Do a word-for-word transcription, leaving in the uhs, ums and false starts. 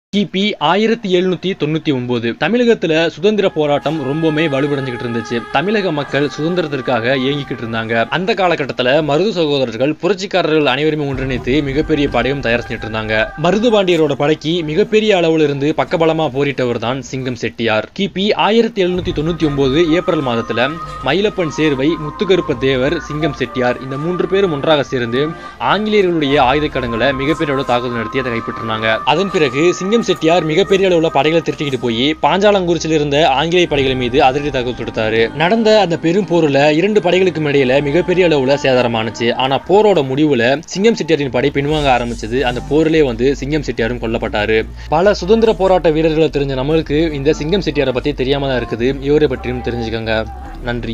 கிபி ஆயிரத்தி எழுநூத்தி தொண்ணூத்தி ஒன்பது தமிழகத்துல சுதந்திர போராட்டம் ரொம்பவுமே வலுவடைஞ்சுக்கிட்டு இருந்துச்சு. தமிழக மக்கள் சுதந்திரத்திற்காக இயங்கிக்கிட்டு இருந்தாங்க. அந்த காலகட்டத்துல மருது சகோதரர்கள் புரட்சிக்காரர்கள் அனைவருமே ஒன்றிணைத்து மிகப்பெரிய படையும் தயார் செஞ்சுட்டு இருந்தாங்க. மருது பாண்டியரோட படைக்கு மிகப்பெரிய அளவுல இருந்து பக்கபலமா போரிட்டவர் தான் சிங்கம் செட்டியார். கிபி ஆயிரத்தி எழுநூத்தி தொண்ணூத்தி ஒன்பது ஏப்ரல் மாதத்துல மயிலப்பன் சேர்வை, முத்துக்கருப்ப தேவர், சிங்கம் செட்டியார் இந்த மூன்று பேரும் ஒன்றாக சேர்ந்து ஆங்கிலேயர்களுடைய ஆயுத கடங்களை மிகப்பெரிய அளவு தாக்குதல் நடத்தி அதை கைப்பற்றினாங்க. அதன் பிறகு சிங்கம் செட்டியார் மிகப்பெரிய அளவுல படைகளை திரட்டிக்கிட்டு போய் பாஞ்சாலங்குறிச்சியில் இருந்த ஆங்கிலேய படைகள் மீது அதிரடி தாக்குதல் தொடுத்தாரு. நடந்த அந்த பெரும் போர்ல இரண்டு படைகளுக்கு இடையில மிகப்பெரிய அளவுல சேதாரமானுச்சு. ஆனா போரோட முடிவுல சிங்கம் செட்டியாரின் படை பின்வாங்க ஆரம்பிச்சது. அந்த போரிலே வந்து சிங்கம் செட்டியாரும் கொல்லப்பட்டாரு. பல சுதந்திர போராட்ட வீரர்களை தெரிஞ்ச நம்மளுக்கு இந்த சிங்கம் செட்டியாரை பத்தி தெரியாம தான் இருக்குது. இவரை பற்றியும் தெரிஞ்சுக்கோங்க. நன்றி.